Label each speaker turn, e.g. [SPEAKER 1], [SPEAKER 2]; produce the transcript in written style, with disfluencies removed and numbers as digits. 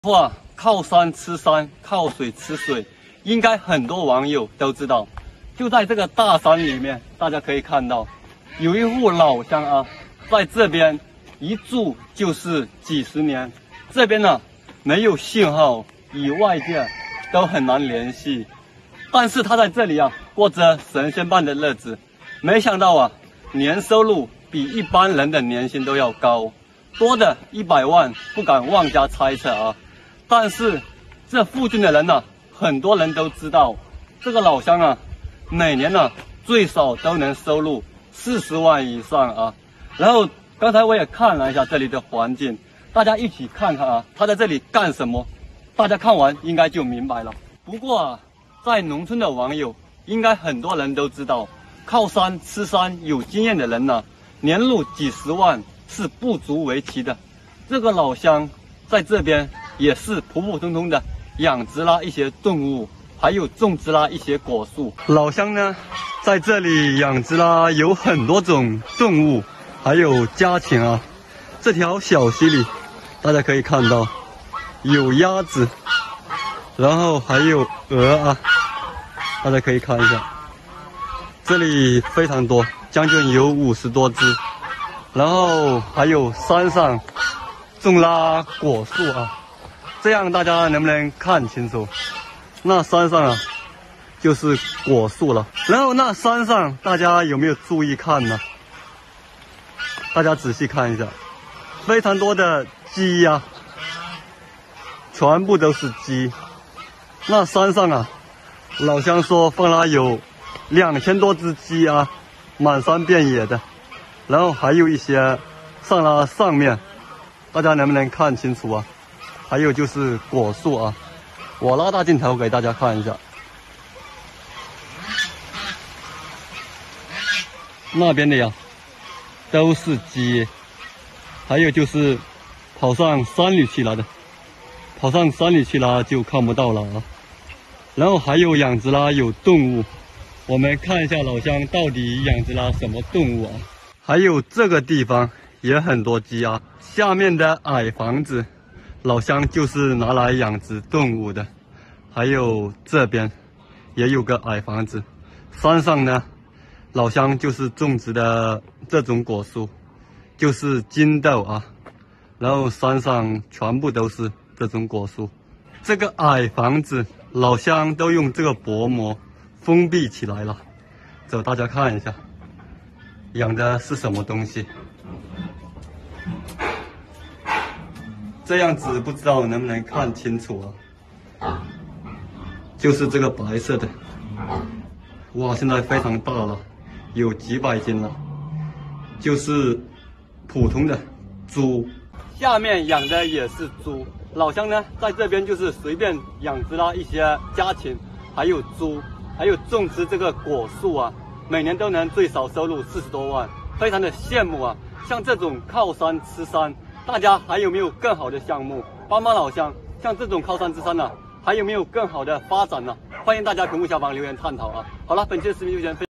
[SPEAKER 1] 话靠山吃山，靠水吃水，应该很多网友都知道。就在这个大山里面，大家可以看到，有一户老乡啊，在这边一住就是几十年。这边呢没有信号，与外界都很难联系。但是他在这里啊，过着神仙般的日子。没想到啊，年收入比一般人的年薪都要高，多的100万不敢妄加猜测啊。但是这附近的人呢，很多人都知道，这个老乡啊，每年呢最少都能收入40万以上啊。然后刚才我也看了一下这里的环境，大家一起看看啊，他在这里干什么？大家看完应该就明白了。不过啊，在农村的网友应该很多人都知道，靠山吃山有经验的人呢，年入几十万是不足为奇的。这个老乡在这边也是普普通通的养殖了一些动物，还有种植了一些果树。老乡呢，在这里养殖了有很多种动物，还有家禽啊。这条小溪里，大家可以看到有鸭子，然后还有鹅啊，大家可以看一下，这里非常多，将近有50多只。然后还有山上种了果树啊，这样大家能不能看清楚？那山上啊，就是果树了。然后那山上大家有没有注意看呢？大家仔细看一下，非常多的鸡呀，全部都是鸡。那山上啊，老乡说放了有2000多只鸡啊，满山遍野的。然后还有一些上了上面，大家能不能看清楚啊？还有就是果树啊，我拉大镜头给大家看一下。那边的呀，都是鸡，还有就是跑上山里去了的，跑上山里去了就看不到了啊。然后还有养殖了有动物，我们看一下老乡到底养殖了什么动物啊？还有这个地方也很多鸡啊，下面的矮房子，老乡就是拿来养殖动物的。还有这边也有个矮房子，山上呢，老乡就是种植的这种果树，就是金豆啊。然后山上全部都是这种果树。这个矮房子，老乡都用这个薄膜封闭起来了。走，大家看一下。养的是什么东西？这样子不知道能不能看清楚啊？就是这个白色的，哇，现在非常大了，有几百斤了。就是普通的猪，下面养的也是猪。老乡呢，在这边就是随便养殖了一些家禽，还有猪，还有种植这个果树啊。每年都能最少收入40多万，非常的羡慕啊！像这种靠山吃山，大家还有没有更好的项目？帮帮老乡，像这种靠山吃山呢，还有没有更好的发展呢？欢迎大家屏幕下方留言探讨啊！好了，本期的视频就先分享。